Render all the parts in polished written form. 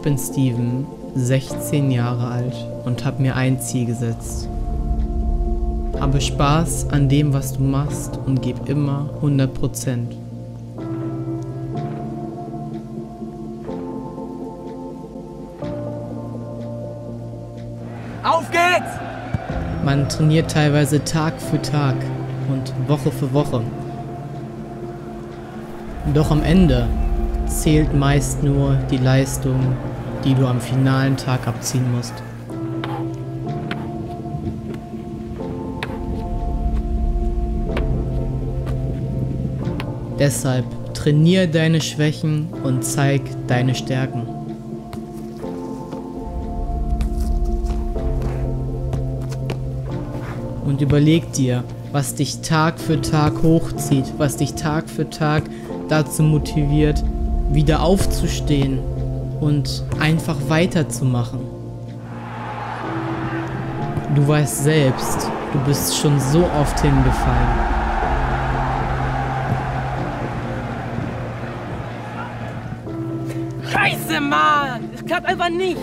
bin Steven, 16 Jahre alt und habe mir ein Ziel gesetzt. Habe Spaß an dem, was du machst und gib immer 100%. Auf geht's! Man trainiert teilweise Tag für Tag und Woche für Woche. Doch am Ende zählt meist nur die Leistung, die du am finalen Tag abziehen musst. Deshalb trainiere deine Schwächen und zeig deine Stärken. Und überleg dir, was dich Tag für Tag hochzieht, was dich Tag für Tag dazu motiviert, wieder aufzustehen und einfach weiterzumachen. Du weißt selbst, du bist schon so oft hingefallen. Scheiße, Mann! Es klappt einfach nichts!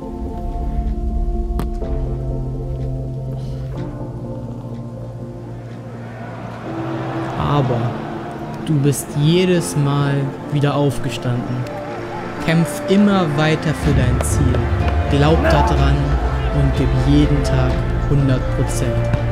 Aber du bist jedes Mal wieder aufgestanden. Kämpf immer weiter für dein Ziel. Glaub daran und gib jeden Tag 100%.